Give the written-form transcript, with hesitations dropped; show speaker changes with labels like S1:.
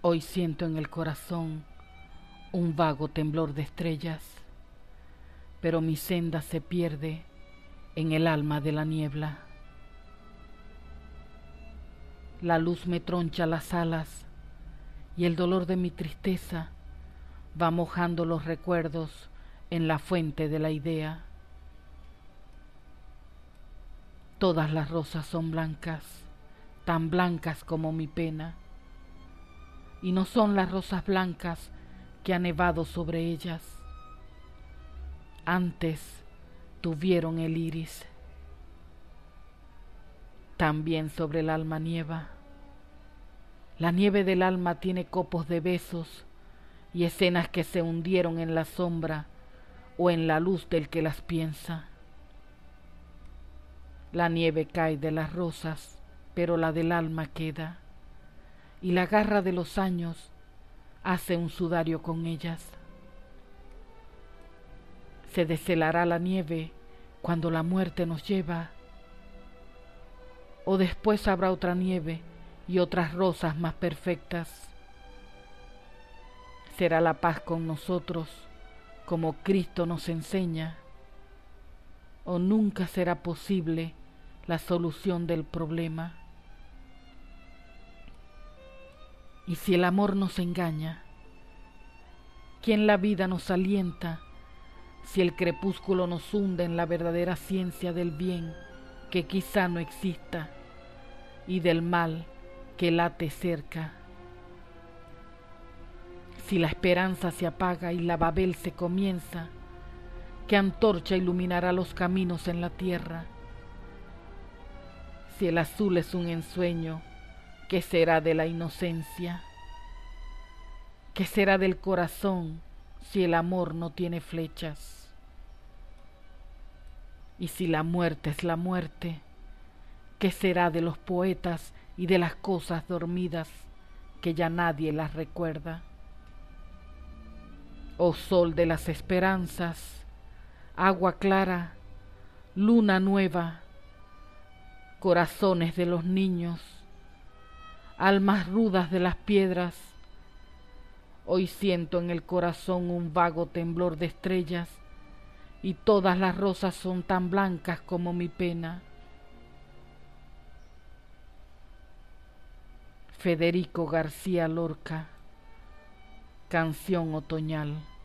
S1: Hoy siento en el corazón un vago temblor de estrellas, pero mi senda se pierde en el alma de la niebla. La luz me troncha las alas y el dolor de mi tristeza va mojando los recuerdos en la fuente de la idea. Todas las rosas son blancas, tan blancas como mi pena, y no son las rosas blancas que ha nevado sobre ellas. Antes tuvieron el iris. También sobre el alma nieva. La nieve del alma tiene copos de besos y escenas que se hundieron en la sombra o en la luz del que las piensa. La nieve cae de las rosas, pero la del alma queda, y la garra de los años hace un sudario con ellas. Se deshelará la nieve cuando la muerte nos lleva, o después habrá otra nieve y otras rosas más perfectas. Será la paz con nosotros, como Cristo nos enseña, o nunca será posible la solución del problema. Y si el amor nos engaña, ¿quién la vida nos alienta si el crepúsculo nos hunde en la verdadera ciencia del bien que quizá no exista y del mal que late cerca? Si la esperanza se apaga y la Babel se comienza, ¿qué antorcha iluminará los caminos en la tierra? Si el azul es un ensueño, ¿qué será de la inocencia? ¿Qué será del corazón si el amor no tiene flechas? Y si la muerte es la muerte, ¿qué será de los poetas y de las cosas dormidas que ya nadie las recuerda? Oh sol de las esperanzas, agua clara, luna nueva, corazones de los niños, almas rudas de las piedras, hoy siento en el corazón un vago temblor de estrellas y todas las rosas son tan blancas como mi pena. Federico García Lorca, Canción otoñal.